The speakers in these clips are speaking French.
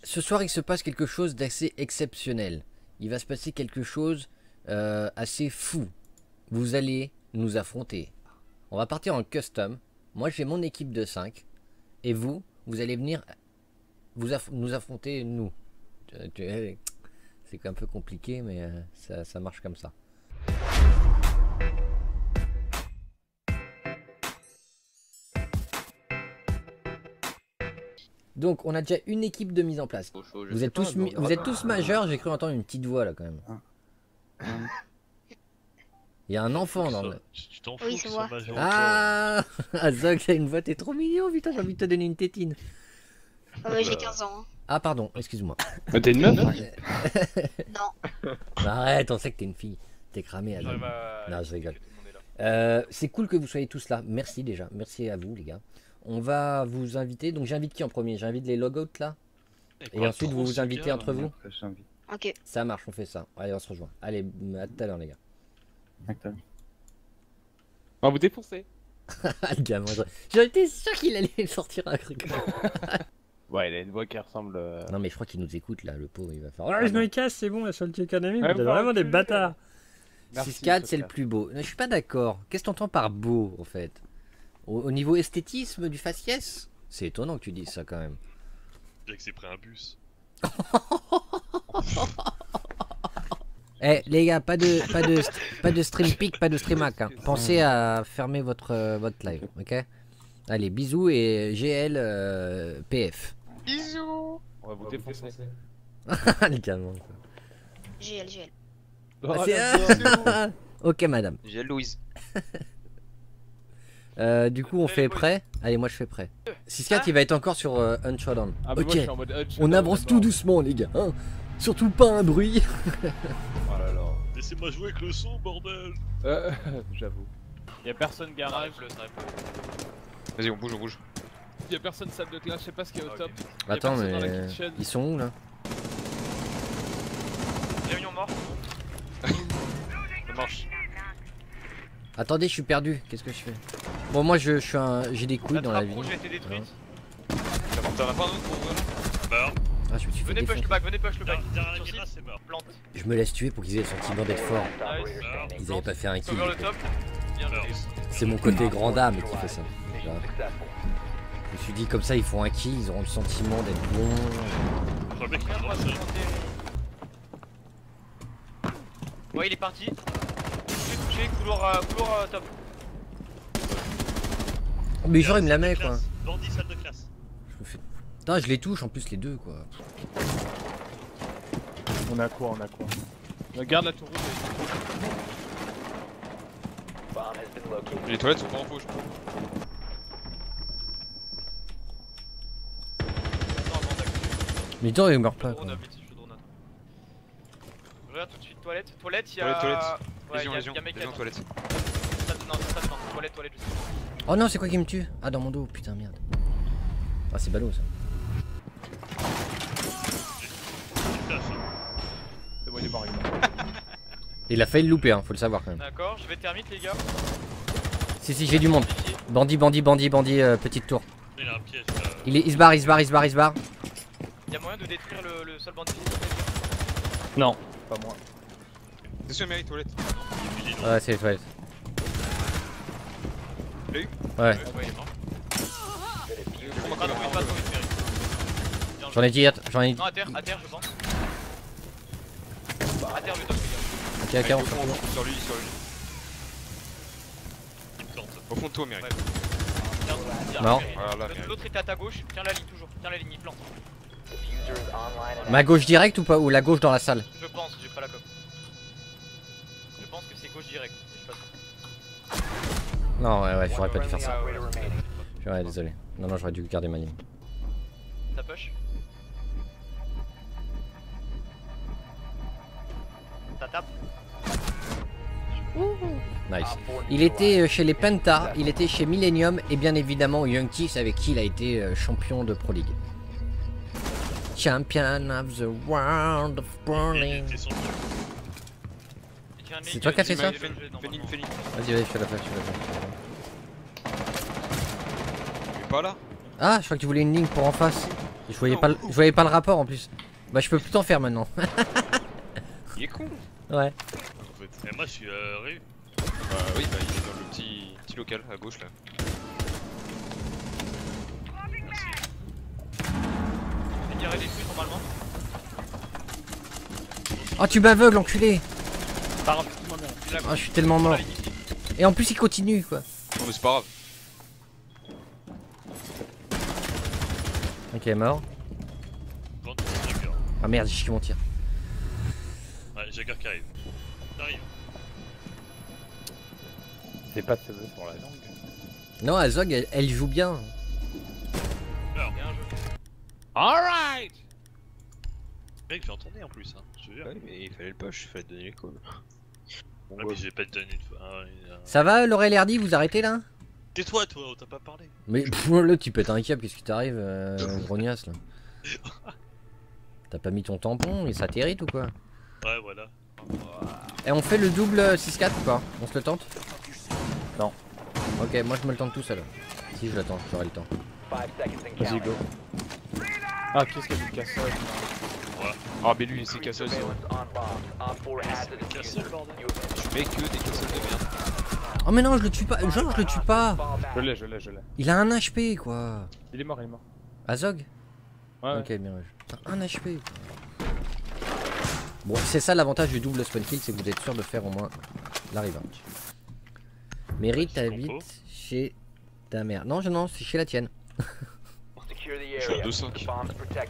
ce soir il se passe quelque chose d'assez exceptionnel. Il va se passer quelque chose assez fou. Vous allez nous affronter. On va partir en custom. Moi j'ai mon équipe de 5. Et vous allez venir nous affronter nous. C'est un peu compliqué mais ça marche comme ça. Donc on a déjà une équipe de mise en place. Vous êtes tous majeurs, j'ai cru entendre une petite voix là quand même. Il y a un enfant dans le... Tu t'en fous qu'ils sont majeurs. Ah Zog, t'as une voix, t'es trop mignon, putain, j'ai envie de te donner une tétine. Oh ouais, j'ai 15 ans. Hein. Ah pardon, excuse-moi. T'es une meuf? Non. Arrête, on sait que t'es une fille. T'es cramé à Non, je rigole. C'est cool que vous soyez tous là. Merci déjà. Merci à vous les gars. On va vous inviter. Donc j'invite qui en premier? J'invite les logouts là. Et ensuite vous vous invitez entre vous. Ok. Ça marche, on fait ça. Allez, on se rejoint. Allez, à tout à l'heure les gars. On va vous défoncer. Le gamin, j'en étais sûr qu'il allait sortir un truc. Ouais, il a une voix qui ressemble... Non mais je crois qu'il nous écoute là, le pauvre il va faire... Oh, je me casse, c'est bon, la Salty Academy, Ouais, vous êtes vraiment des bâtards. 6-4 c'est le plus beau. Je suis pas d'accord. Qu'est-ce que t'entends par beau en fait? Au niveau esthétisme du faciès? C'est étonnant que tu dises ça quand même. Bien que c'est pris un bus. Eh les gars, pas de stream pick, pas de stream hack. Hein. Pensez à fermer votre live, ok? Allez, bisous et GL PF. Bisous. On va vous défoncer. Les gamins. GL. Ok madame. J'ai Louise. Du coup on fait prêt. Allez moi je fais prêt. 6-4 il va être encore sur Unshodan. Ah, bah ok, moi, je suis en mode Unshodan, on avance tout doucement les gars. Hein. Surtout pas un bruit. Oh là là. Laissez-moi jouer avec le son, bordel. J'avoue. Y'a personne garage. Vas-y, on bouge. Y'a personne salle de classe, je sais pas ce qu'il y a au top. Attends mais ils sont où là? Réunion mort. Ça marche. Attendez, je suis perdu. Qu'est-ce que je fais? Bon moi j'ai des couilles dans la vie. J'ai été détruite. T'en as pas un autre pour ouvrir? Meurs. Ah, je me suis fait Venez push défoncer. le back, venez push le back. Derrière la Mira, c'est mort. Plante. Je me laisse tuer pour qu'ils aient le sentiment d'être forts. Nice. Ils avaient pas fait un kill. Over le top. Bien joué. C'est mon côté grand dame qui fait ça. Je me suis dit comme ça ils font un kill, ils auront le sentiment d'être bons. Le mec il est dans le sol. Ouais, il est parti. Touché, couloir top. Oh, mais genre il me la met quoi. Bandit, salle de classe. Je me fais... Putain je les touche en plus les deux quoi. On a quoi? Regarde la tour rouge. Les toilettes sont pas en faux, je crois. Mais attends il meurt pas quoi. Regarde tout de suite, toilette. Toilette, il y Toilette. a. Ouais, Légion, toilette. Toilette, je sais. Oh non c'est quoi qui me tue? Ah dans mon dos, putain merde. Ah c'est ballot ça. C'est bon, il est mort. Il a failli le louper hein, faut le savoir quand même. D'accord, je vais thermite les gars. Si j'ai du monde. Bandit, petite tour. Il a un piège. Il se barre. Il y a moyen de détruire le seul bandit. Non, pas moi. C'est sûr, mérite toilette. Ouais c'est les toilettes. L'as eu? Ouais. Ouais, il est mort. Pas trop vite, mérite. J'en ai dit, j'en ai dit. Non, à terre, je pense. À terre, le top, les gars. Ok, on fait. Sur lui. Il plante. Au fond de toi, mérite. Mort. L'autre était à ta gauche. Tiens la ligne, toujours. Tiens la ligne, il plante. Ma gauche direct ou pas? Ou la gauche dans la salle? Je pense, j'ai pas la com. Je pense que c'est gauche direct. Je sais pas. Non, ouais, j'aurais pas dû faire ça. Ouais. Ouais, désolé. Non, j'aurais dû garder ma ligne. Ça push. Ça tape. Nice. Il était chez les Penta, il était chez Millennium et bien évidemment Young Thieves avec qui il a été champion de Pro League. Champion of the world of Burning. C'est toi qui as fait ça? Vas-y, je te la fais. Pas là. Ah, je crois que tu voulais une ligne pour en face. Je voyais pas le rapport en plus. Bah je peux plus t'en faire maintenant. Il est con. Ouais. En fait. Et moi je suis Ryu. Oui, bah il est dans le petit local à gauche là. Il y aurait des trucs normalement. Oh tu m'aveugles enculé. Pas grave, tout le monde est là. Oh je suis tellement mort. Et en plus il continue quoi. Non mais c'est pas grave. Ok mort. Bon, Jagger. Ah merde j'ai chié mon tir. Ouais, Jagger qui arrive. J'arrive. C'est pas de faible pour la langue. Non Azog elle joue bien. Alors, Bien joué. Alright. mec, j'ai entendu en plus, hein. Je te jure. Ouais, mais il fallait le push, il fallait te donner les calls. Bon, Ouais, mais j'ai pas donné une fois. Ah, ouais, Ça va Laurel Hardy vous arrêtez là? tais-toi, toi, on t'a pas parlé. Mais là tu pètes un câble, qu'est-ce qui t'arrive grognasse là? T'as pas mis ton tampon et ça t'hérite ou quoi? Ouais, voilà. Et on fait le double 6-4 ou pas? On se le tente? Non. Ok moi je me le tente tout seul. Si je l'attends, j'aurai le temps. Vas-y, go. Ah, qu'est-ce qu'il y a du cassage? Ah, mais lui, c'est casseuse. Cassé le bordel. Je mets que des casseuses de merde. Oh mais non je le tue pas, genre je le tue pas. Je l'ai. Il a un HP quoi. Il est mort. Azog? Ouais. Ok bien ouais. Putain, un HP quoi. Bon c'est ça l'avantage du double spawn kill, c'est que vous êtes sûr de faire au moins la revanche. Mérite Ouais, c'est t'habites compo. chez ta mère. Non non c'est chez la tienne. Je suis à 2-5. Non, j'ai plein de trucs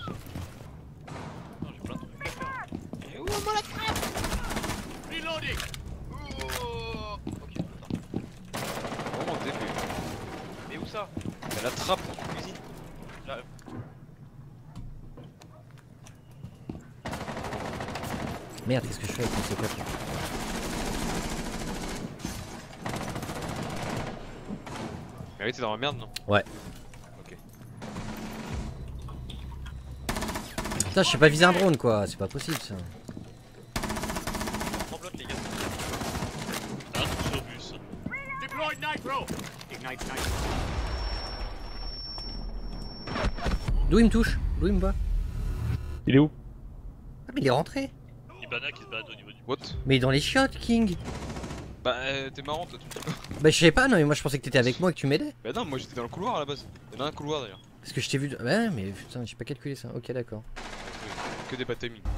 à faire. Et où moi la trappe? Reloading. Ok, attends. Vraiment TP. Mais où ça? Y'a la trappe dans la cuisine. J'arrive. Merde qu'est-ce que je fais avec mon C4 là? Mais oui, t'es dans la merde, non? Ouais. Ok. Putain je sais pas viser un drone quoi, c'est pas possible ça. On bloque les gars. Ah, sur le bus. Deploy nitro. Ignite nitro. D'où il me touche? D'où il me voit? Il est où? Ah mais il est rentré. Ibana qui se balade au niveau du. What? Mais dans les chiottes King. Bah, t'es marrant, toi, tu me dis pas. Bah je sais pas, non mais moi je pensais que t'étais avec moi et que tu m'aidais. Bah, non, moi j'étais dans le couloir à la base. Y'en a un couloir d'ailleurs. Parce que je t'ai vu... Ouais mais putain j'ai pas calculé ça, ok d'accord. Que des bad timing.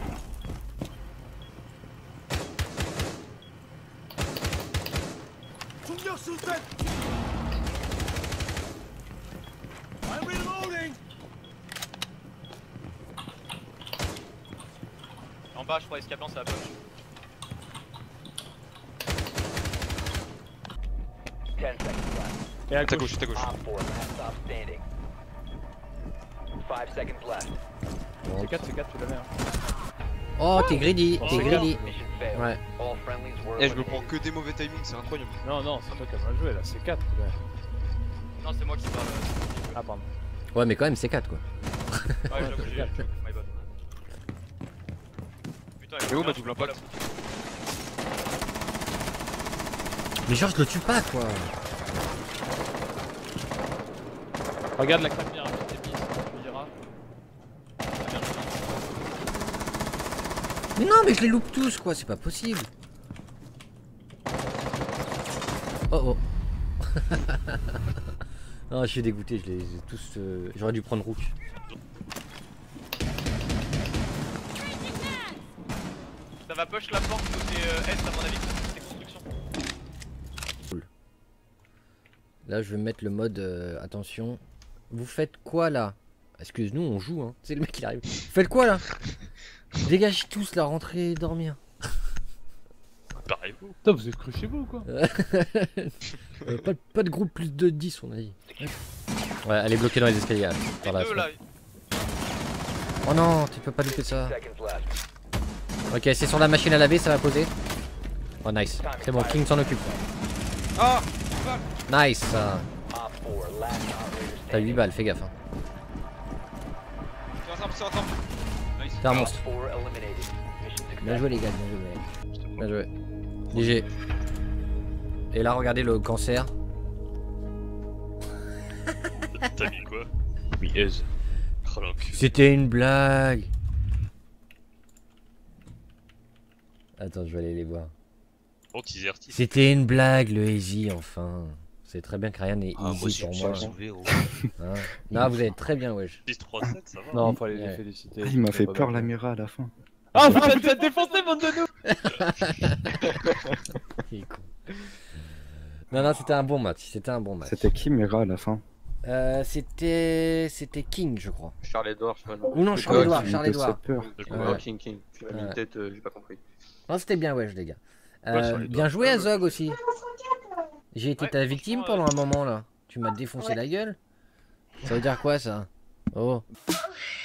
En bas, je crois, escapement, c'est la poche. Et à Ta gauche. gauche, ta gauche. C4, tu l'avais. Hein. Oh t'es greedy, Oh, t'es c'est greedy. Ouais. Eh, je me prends que des mauvais timings, c'est incroyable. Non, c'est toi qui as mal joué là, C4. Non, c'est moi qui parle. Ah, pardon. Ouais mais quand même c'est 4 quoi. Ouais, j'avoue, j'ai. My bad. Putain, Mais où ma double impact? Mais genre je le tue pas quoi. Regarde la caméra, petite épice, tu me diras. Mais non mais je les loupe tous quoi, c'est pas possible. Oh oh. Non je suis dégoûté, je les ai tous... J'aurais dû prendre Rook. Ça va push la porte côté est, à mon avis, c'est construction. Là je vais mettre le mode attention. Vous faites quoi là? Excuse-nous on joue hein. C'est le mec qui arrive. Vous faites quoi là? Dégagez tous la rentrée dormir. Parlez-vous. Putain, vous êtes cru chez vous ou quoi? Pas de groupe plus de 10 on a dit. Ouais elle est bloquée dans les escaliers. Là, par là, Les deux là. Oh non tu peux pas louper ça. Ok c'est sur la machine à laver ça va poser. Oh nice. C'est bon King s'en occupe. Ah! Nice. T'as 8 balles fais gaffe hein. C'est un temple. Nice. T'es un monstre. Bien joué les gars, bien joué. Bien joué. GG. Et là regardez le cancer. T'as mis quoi? Oui, aise. Oh l'enculé. C'était une blague. Attends, je vais aller les voir. Oh, teaser, teaser. C'était une blague, le easy, enfin. C'est très bien que rien n'est Ah, moi, easy pour je moi. suis sauvé, gros. Hein. Non, vous allez très bien, wesh. 6-3-7, ça va. Non, faut aller les Ouais. féliciter. Ah, il m'a c'est fait pas peur mal. la Mira à la fin. Ah, vous êtes fait défoncer, bande de nous. Il est con. Non, non, c'était un bon match. C'était un bon match. C'était qui Mira à la fin? C'était King, je crois. Charles-Edouard, je sais pas. Non. Ou non, Charles-Edouard, Il me Charles-Edouard. fait peur. Je Ouais. crois. King. Tu m'as mis Ouais. une tête, j'ai pas compris. Non, c'était bien, wesh, les gars. Ouais, Charles-Edouard. Bien joué à Ouais, Zog aussi. J'ai été Ouais, ta victime franchement, pendant un moment là. Tu m'as défoncé la gueule. Ça veut dire quoi ça? Oh.